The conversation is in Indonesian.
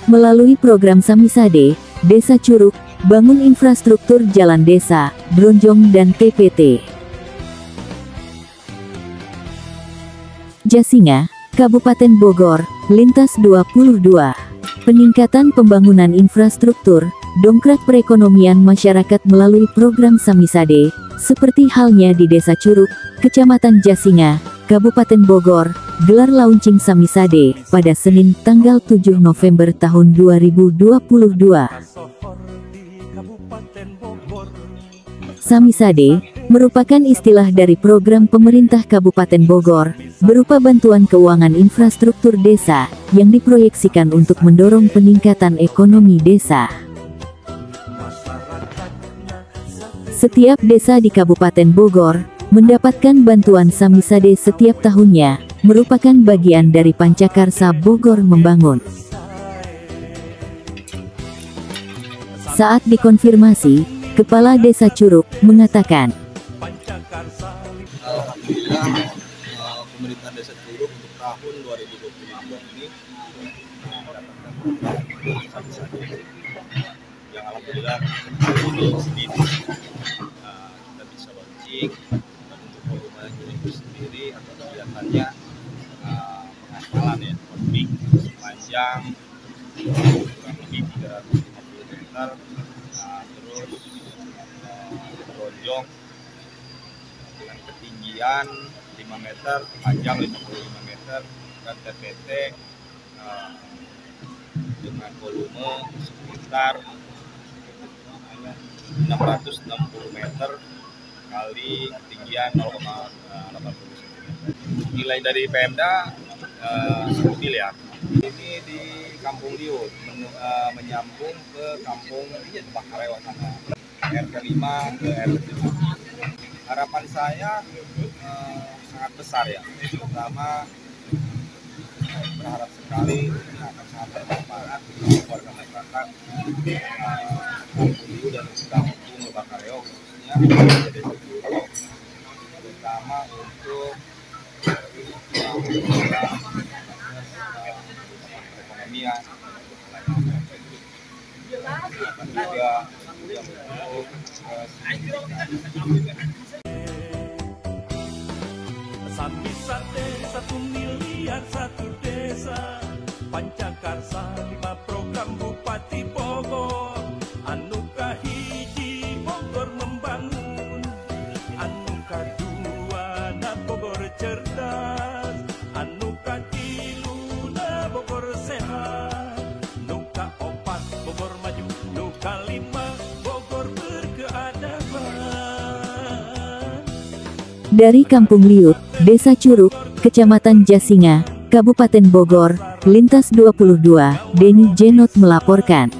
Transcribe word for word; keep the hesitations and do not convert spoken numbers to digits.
Melalui program Samisade, Desa Curug, bangun infrastruktur jalan desa, Bronjong dan T P T. Jasinga, Kabupaten Bogor, lintas dua puluh dua. Peningkatan pembangunan infrastruktur, dongkrak perekonomian masyarakat melalui program Samisade, seperti halnya di Desa Curug, Kecamatan Jasinga, Kabupaten Bogor, gelar launching Samisade pada Senin tanggal tujuh November tahun dua ribu dua puluh dua. Samisade merupakan istilah dari program pemerintah Kabupaten Bogor, berupa bantuan keuangan infrastruktur desa, yang diproyeksikan untuk mendorong peningkatan ekonomi desa. Setiap desa di Kabupaten Bogor mendapatkan bantuan Samisade setiap tahunnya, merupakan bagian dari Pancakarsa Bogor Membangun. Saat dikonfirmasi, Kepala Desa Curug mengatakan, Alhamdulillah, pemerintah Desa Curug untuk tahun dua ribu dua puluh dua ini mendapatkan Samisade yang alhamdulillah sedikit kita bisa launching, dan untuk volumenya itu sendiri atau kegiatannya pengaspalan ya, konflik sepanjang kurang lebih tiga ratus lima puluh meter, terus Bronjong dengan ketinggian lima meter, panjang lima puluh lima meter, dan T P T uh, dengan volume sekitar enam ratus enam puluh meter kali ketinggian nol koma delapan puluh sentimeter. Nilai dari Pemda uh, satu miliar. Ini di Kampung Liut, men, uh, menyambung ke Kampung Bakarewa sana, R T lima ke R T lima. Harapan saya uh, sangat besar ya, terutama saya berharap sekali ini akan sangat bermanfaat bagi warga masyarakat Kampung Liut dan Kampung Bakarewa, khususnya di Desa Curug, terutama untuk perekonomian, juga yang Samisade satu miliar satu desa, Pancakarsa lima program Bupati Bogor, anu kahiji Bogor membangun, anu kadua na Bogor cerdas, anu katilu na Bogor sehat, nu kaopat Bogor maju, nu kalima Bogor berkeadaban. Dari Kampung Liut, Desa Curug, Kecamatan Jasinga, Kabupaten Bogor, lintas dua puluh dua, Denny Jenot melaporkan.